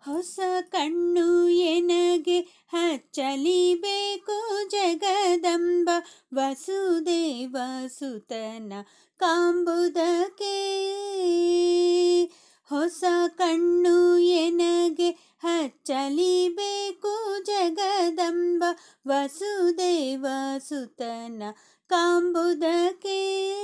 ಹೊಸ ಕಣ್ಣು ಎನಗೆ ಹಚ್ಚಲಿಬೇಕು ಜಗದಂಬ ವಸುದೇವ ಸುತನ ಕಾಂಬುದಕ್ಕೆ. ಹೊಸ ಕಣ್ಣು ಎನಗೆ ಹಚ್ಚಲಿಬೇಕು ಜಗದಂಬ ವಸುದೇವ ಸುತನ ಕಾಂಬುದಕ್ಕೆ.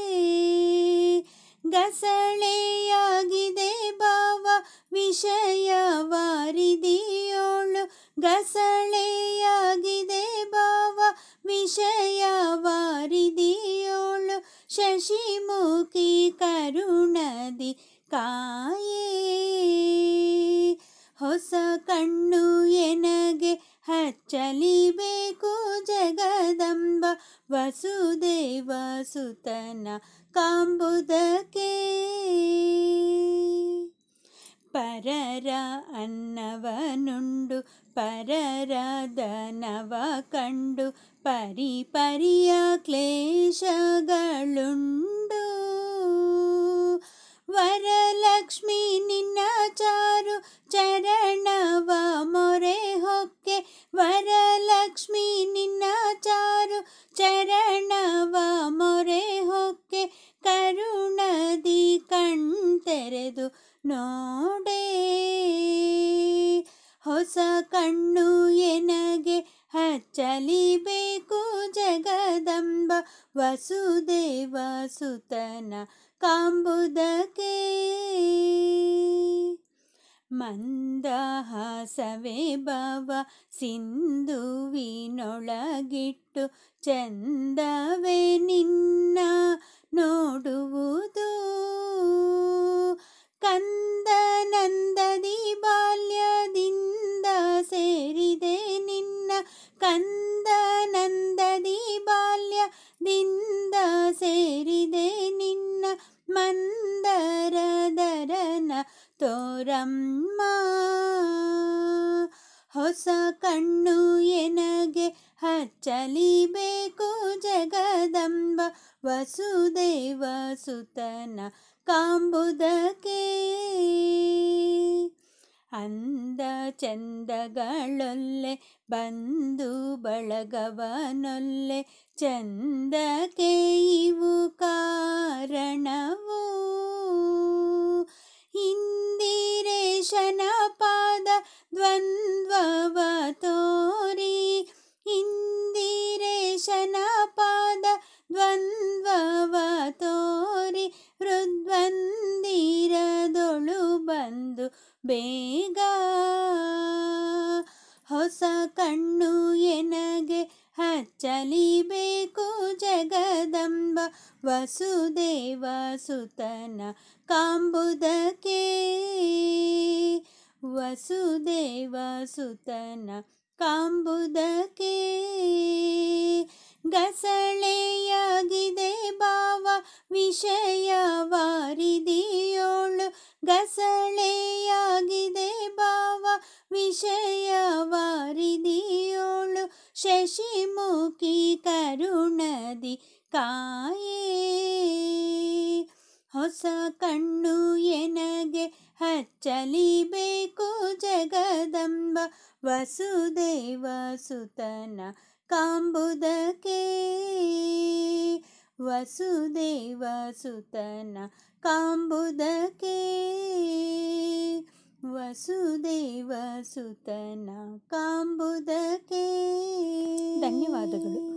ಗಸಳೆಯಾಗಿದೆ ಭಾವ ವಿಷಯ ವಾರಿದಿಯೋಳು, ಗಸಳೆಯಾಗಿದೆ ಭಾವ ವಿಷಯ ವಾರಿದಿಯೋಳು, ಶಶಿಮುಖಿ ಕರುಣದಿ ಕಾಯೇ. ಹೊಸ ಕಣ್ಣು ಎನಗೆ ಹಚ್ಚಲಿಬೇಕು ಜಗದಂಬ ವಸುದೇವ ಸುತನ ಕಾಂಬುದಕ್ಕೆ. ಪರರ ಅನ್ನವನುಂಡು ಪರರ ದನವ ಕಂಡು ಪರಿಪರಿಯ ಕ್ಲೇಶಗಳುಂಡು. ವರಲಕ್ಷ್ಮಿ ನಿನ್ನ ಚಾರು ಚರಣವ ಮೊರೆ ಹೊಕ್ಕೆ, ವರಲಕ್ಷ್ಮಿ ನಿನ್ನ ಚಾರು ಚರಣವ ಮೊರೆ ಹೊಕ್ಕೆ, ಕರುಣದಿ ಕಣ್ತೆರೆದು ನೋಡೆ. ಹೊಸ ಕಣ್ಣು ಎನಗೆ ಹಚ್ಚಲಿಬೇಕು ಜಗದಂಬ ವಸುದೇವ ಸುತನ ಕಾಂಬುದಕ್ಕೆ. ಮಂದಹಾಸವೇ ಭವ ಸಿಂಧುವಿನೊಳಗಿಟ್ಟು, ಚಂದವೇ ನಿನ್ನ ನೋಡುವುದು. ಕಂದನಂದದಿ ಬಾಲ್ಯದಿಂದ ಸೇರಿದೆ ನಿನ್ನ, ಕಂದನಂದದಿ ಬಾಲ್ಯದಿಂದ ಸೇರಿದೆ ನಿನ್ನ, ಮಂದರದರನ ತೋರಮ್ಮ. ಹೊಸ ಕಣ್ಣು ಎನಗೆ ಹಚ್ಚಲಿಬೇಕು ಜಗದಂಬ ವಸುದೇವ ಸುತನ ಕಾಂಬುದಕ್ಕೆ. ಅಂದ ಚಂದಗಳೊಲ್ಲೆ ಬಂಧು ಬಳಗವನೊಲ್ಲೆ, ಚಂದಕ್ಕೆ ಇವು ಕಾರಣವು. ಇಂದಿರೇಶನ ಪಾದ ದ್ವಂದ್ವವ ತೋರಿ, ಇಂದಿರೇಶನ ಪಾದ ದ್ವಂದ್ವವ ತೋರಿ, ಹೃದ್ವಂದಿರದೊಳು ಬಂದು ಬೇಗ. ಹೊಸ ಕಣ್ಣು ಎನಗೆ ಹಚ್ಚಲಿಬೇಕು ಜಗದಂಬ ವಸುದೇವ ಸುತನ ಕಾಂಬುದಕ್ಕೆ. ವಸುದೇವ ಸುತನ ಕಾಂಬುದಕ್ಕೆ. ಗಸಳೆಯಾಗಿದೆ ಭಾವ ವಿಷಯ ವಾರಿದಿಯೋಳು, ಗಸಳೆಯಾಗಿದೆ ಭಾವ ವಿಷಯ ವಾರಿದಿಯೋಳು, ಶಶಿಮುಖಿ ಕರುಣದಿ ಕಾಯೇ. ಹೊಸ ಕಣ್ಣು ಎನಗೆ ಹಚ್ಚಲಿಬೇಕು ಜಗದಂಬ ವಸುದೇವ ಸುತನ ಕಾಂಬುದಕ್ಕೆ. ವಸುದೇವ ಸುತನ ಕಾಂಬುದಕ್ಕೆ. ವಸುದೇವ ಸುತನ ಕಾಂಬುದಕ್ಕೆ. ಧನ್ಯವಾದಗಳು.